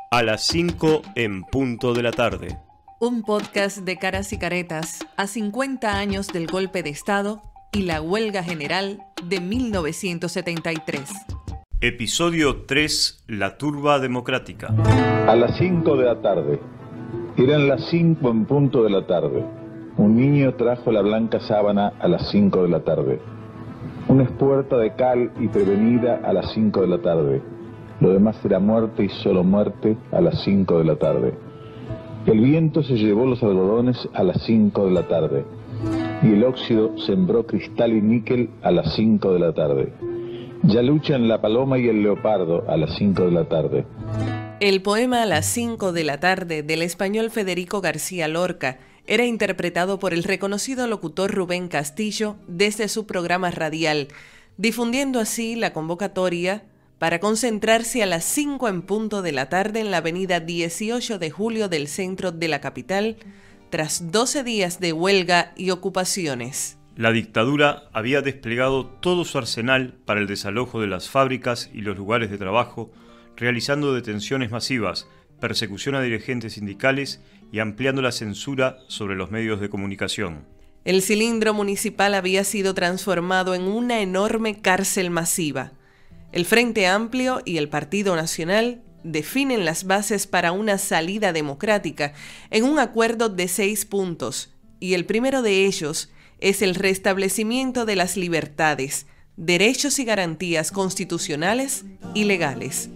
A las 5 en punto de la tarde. Un podcast de caras y caretas a 50 años del golpe de Estado y la huelga general de 1973. Episodio 3. La turba democrática. A las 5 de la tarde. Eran las 5 en punto de la tarde. Un niño trajo la blanca sábana a las 5 de la tarde. Una espuerta de cal y prevenida a las 5 de la tarde. Lo demás era muerte y solo muerte a las 5 de la tarde. El viento se llevó los algodones a las 5 de la tarde. Y el óxido sembró cristal y níquel a las 5 de la tarde. Ya luchan la paloma y el leopardo a las 5 de la tarde. El poema A las 5 de la tarde del español Federico García Lorca era interpretado por el reconocido locutor Rubén Castillo desde su programa radial, difundiendo así la convocatoria para concentrarse a las 5 en punto de la tarde en la avenida 18 de julio del centro de la capital, tras 12 días de huelga y ocupaciones. La dictadura había desplegado todo su arsenal para el desalojo de las fábricas y los lugares de trabajo, realizando detenciones masivas, persecución a dirigentes sindicales y ampliando la censura sobre los medios de comunicación. El cilindro municipal había sido transformado en una enorme cárcel masiva. El Frente Amplio y el Partido Nacional definen las bases para una salida democrática en un acuerdo de 6 puntos, y el primero de ellos es el restablecimiento de las libertades, derechos y garantías constitucionales y legales.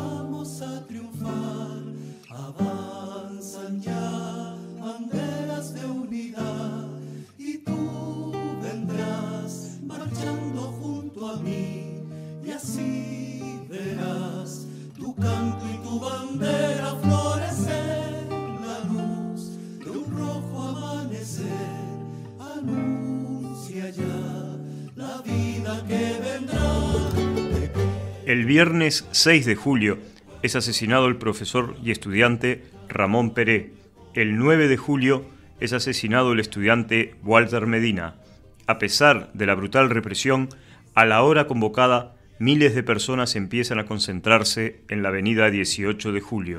El viernes 6 de julio es asesinado el profesor y estudiante Ramón Peré. El 9 de julio es asesinado el estudiante Walter Medina. A pesar de la brutal represión, a la hora convocada, miles de personas empiezan a concentrarse en la avenida 18 de julio.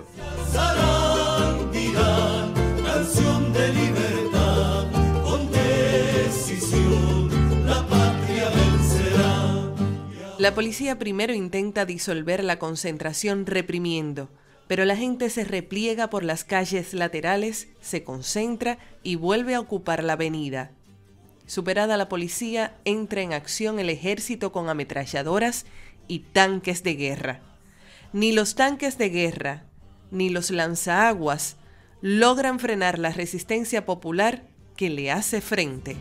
La policía primero intenta disolver la concentración reprimiendo, pero la gente se repliega por las calles laterales, se concentra y vuelve a ocupar la avenida. Superada la policía, entra en acción el ejército con ametralladoras y tanques de guerra. Ni los tanques de guerra, ni los lanzaaguas logran frenar la resistencia popular que le hace frente.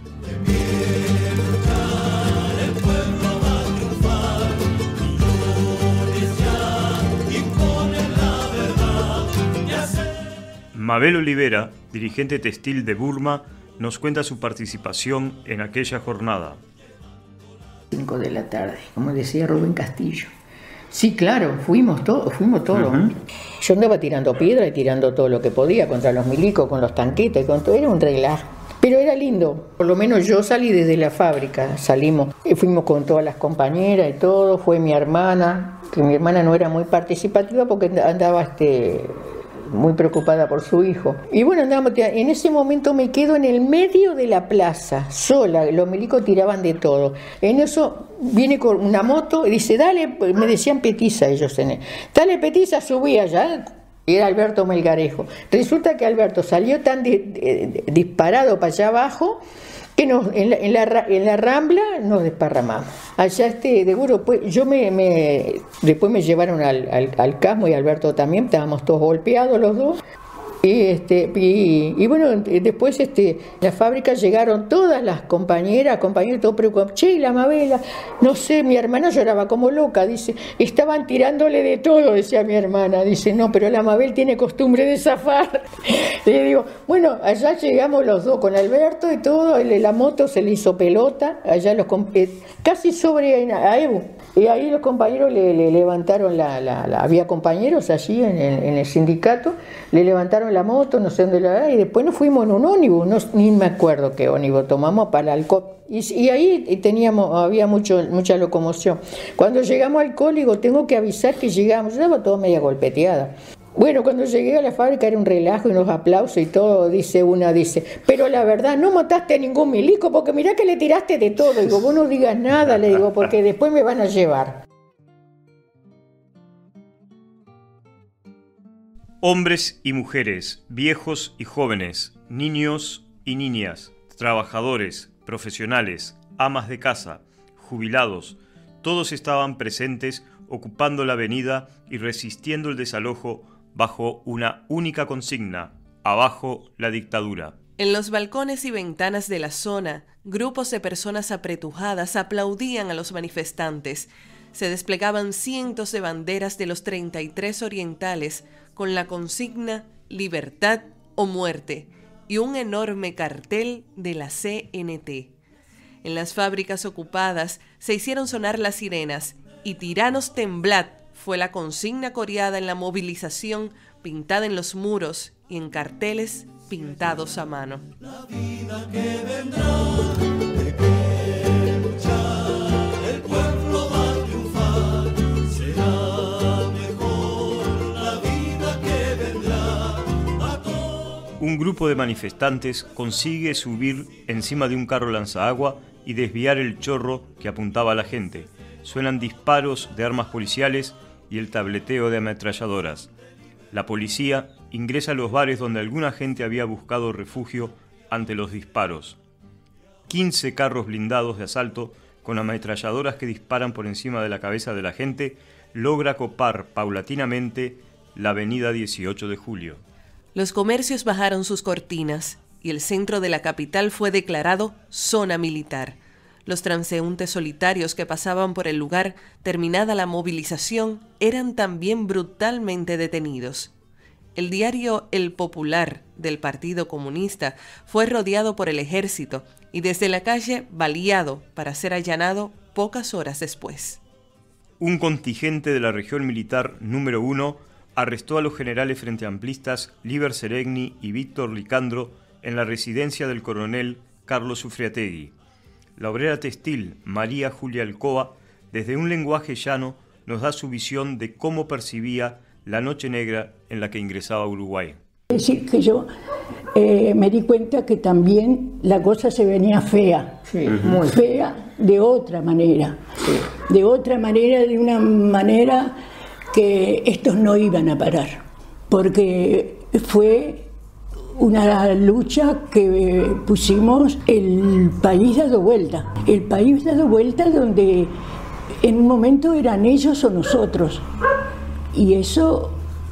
Mabel Olivera, dirigente textil de Burma, nos cuenta su participación en aquella jornada. 5 de la tarde, como decía Rubén Castillo. Sí, claro, fuimos todos. Uh-huh. Yo andaba tirando piedra y tirando todo lo que podía contra los milicos, con los tanquetes, con todo, era un relajo. Pero era lindo, por lo menos yo salí desde la fábrica, fuimos con todas las compañeras y todo, fue mi hermana, que mi hermana no era muy participativa porque andaba muy preocupada por su hijo. Y bueno, en ese momento me quedo en el medio de la plaza, sola, los milicos tiraban de todo. En eso viene con una moto y dice, dale, me decían Petiza ellos, dale Petiza, subí allá. Era Alberto Melgarejo. Resulta que Alberto salió tan disparado para allá abajo que en la Rambla nos desparramamos. Allá seguro, pues, después me llevaron al Casmo y Alberto también, estábamos todos golpeados los dos. Y bueno, después la fábrica llegaron todas las compañeras, todos preocupados. Che, la Mabela, no sé, mi hermana lloraba como loca, dice, estaban tirándole de todo, decía mi hermana, dice, no, pero la Mabel tiene costumbre de zafar. Le digo, bueno, allá llegamos los dos con Alberto y todo, la moto se le hizo pelota, allá casi sobre a Evo. Y ahí los compañeros le levantaron había compañeros allí en el sindicato, le levantaron la moto, no sé dónde y después nos fuimos en un ónibus, ni me acuerdo qué ónibus tomamos para el Alcohol. Y ahí había mucha locomoción. Cuando llegamos al Alcohol, digo, tengo que avisar que llegamos, yo estaba toda media golpeteada. Bueno, cuando llegué a la fábrica era un relajo y unos aplausos y todo, dice, pero la verdad, no mataste a ningún milico porque mirá que le tiraste de todo. Digo, vos no digas nada, le digo, porque después me van a llevar. Hombres y mujeres, viejos y jóvenes, niños y niñas, trabajadores, profesionales, amas de casa, jubilados, todos estaban presentes ocupando la avenida y resistiendo el desalojo bajo una única consigna: abajo la dictadura. En los balcones y ventanas de la zona, grupos de personas apretujadas aplaudían a los manifestantes. Se desplegaban cientos de banderas de los 33 orientales con la consigna «Libertad o muerte» y un enorme cartel de la CNT. En las fábricas ocupadas se hicieron sonar las sirenas y «Tiranos temblad» fue la consigna coreada en la movilización, pintada en los muros y en carteles pintados a mano. La vida que vendrá, de que luchar, el pueblo va a triunfar, será mejor la vida que vendrá a todos. Un grupo de manifestantes consigue subir encima de un carro lanzaagua y desviar el chorro que apuntaba a la gente. Suenan disparos de armas policiales y el tableteo de ametralladoras. La policía ingresa a los bares donde alguna gente había buscado refugio ante los disparos. 15 carros blindados de asalto con ametralladoras que disparan por encima de la cabeza de la gente logra copar paulatinamente la avenida 18 de Julio. Los comercios bajaron sus cortinas y el centro de la capital fue declarado zona militar. Los transeúntes solitarios que pasaban por el lugar, terminada la movilización, eran también brutalmente detenidos. El diario El Popular del Partido Comunista fue rodeado por el ejército y desde la calle baleado para ser allanado pocas horas después. Un contingente de la región militar número 1 arrestó a los generales frenteamplistas Líber Seregni y Víctor Licandro en la residencia del coronel Carlos Ufriategui. La obrera textil María Julia Alcoba, desde un lenguaje llano, nos da su visión de cómo percibía la noche negra en la que ingresaba a Uruguay. Es decir, que yo me di cuenta que también la cosa se venía fea, muy fea de otra manera, de una manera que estos no iban a parar, porque fue una lucha que pusimos el país dado vuelta donde en un momento eran ellos o nosotros, y eso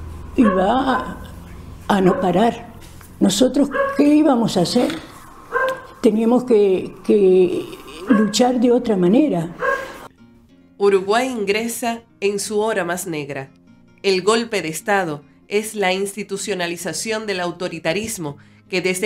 iba a no parar. Nosotros, ¿qué íbamos a hacer? Teníamos que luchar de otra manera. Uruguay ingresa en su hora más negra. El golpe de Estado es la institucionalización del autoritarismo que desde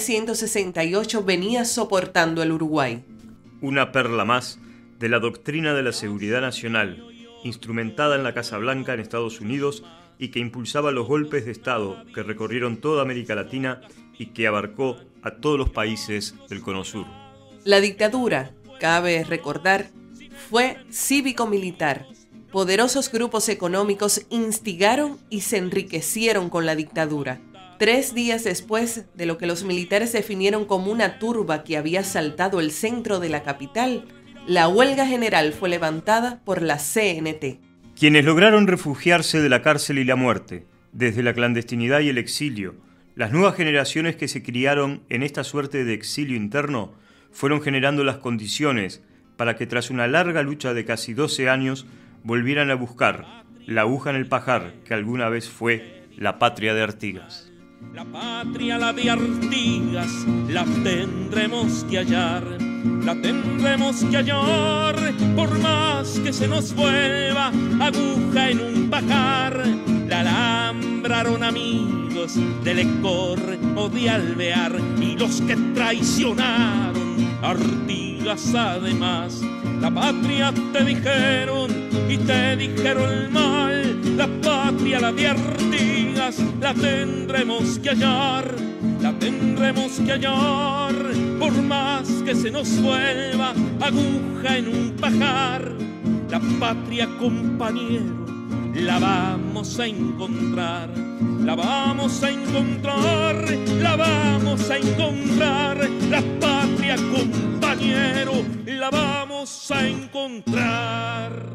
1968 venía soportando el Uruguay. Una perla más de la doctrina de la seguridad nacional, instrumentada en la Casa Blanca en Estados Unidos y que impulsaba los golpes de Estado que recorrieron toda América Latina y que abarcó a todos los países del Cono Sur. La dictadura, cabe recordar, fue cívico-militar. Poderosos grupos económicos instigaron y se enriquecieron con la dictadura. 3 días después de lo que los militares definieron como una turba que había asaltado el centro de la capital, la huelga general fue levantada por la CNT. Quienes lograron refugiarse de la cárcel y la muerte, desde la clandestinidad y el exilio, las nuevas generaciones que se criaron en esta suerte de exilio interno, fueron generando las condiciones para que tras una larga lucha de casi 12 años volvieran a buscar la aguja en el pajar que alguna vez fue la patria de Artigas. La patria, la de Artigas, la tendremos que hallar, por más que se nos vuelva aguja en un pajar. La alambraron amigos de Lecor o de Alvear y los que traicionaron Artigas además. La patria te dijeron y te dijeron mal, la patria, la de Artigas, la tendremos que hallar, por más que se nos vuelva aguja en un pajar. La patria, compañero, la vamos vamos a encontrar, la vamos a encontrar, la vamos a encontrar, la patria, compañero, la vamos a encontrar.